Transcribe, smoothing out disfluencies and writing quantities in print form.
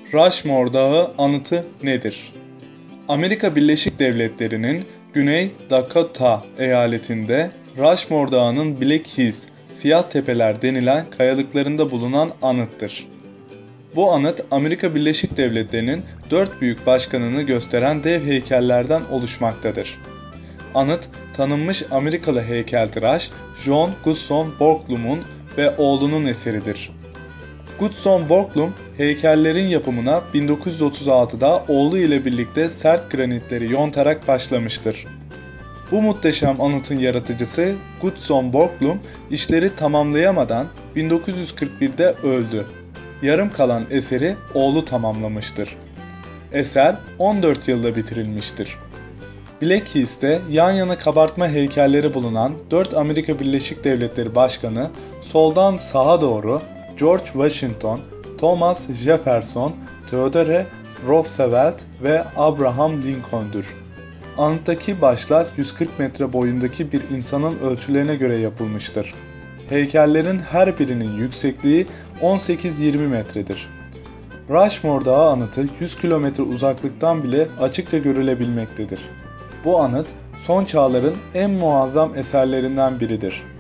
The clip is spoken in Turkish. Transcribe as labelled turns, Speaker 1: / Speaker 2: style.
Speaker 1: Rushmore Dağı anıtı nedir? Amerika Birleşik Devletleri'nin Güney Dakota eyaletinde Rushmore Dağı'nın Black Hills, Siyah Tepeler denilen kayalıklarında bulunan anıttır. Bu anıt Amerika Birleşik Devletleri'nin 4 büyük başkanını gösteren dev heykellerden oluşmaktadır. Anıt, tanınmış Amerikalı heykeltıraş John Goodson Borglum'un ve oğlunun eseridir. Goodson Borglum, heykellerin yapımına 1936'da oğlu ile birlikte sert granitleri yontarak başlamıştır. Bu muhteşem anıtın yaratıcısı Goodson Borglum işleri tamamlayamadan 1941'de öldü. Yarım kalan eseri oğlu tamamlamıştır. Eser 14 yılda bitirilmiştir. Black Hills'te yan yana kabartma heykelleri bulunan 4 Amerika Birleşik Devletleri Başkanı soldan sağa doğru George Washington, Thomas Jefferson, Theodore Roosevelt ve Abraham Lincoln'dur. Anıttaki başlar 140 metre boyundaki bir insanın ölçülerine göre yapılmıştır. Heykellerin her birinin yüksekliği 18-20 metredir. Rushmore Dağı anıtı 100 kilometre uzaklıktan bile açıkça görülebilmektedir. Bu anıt son çağların en muazzam eserlerinden biridir.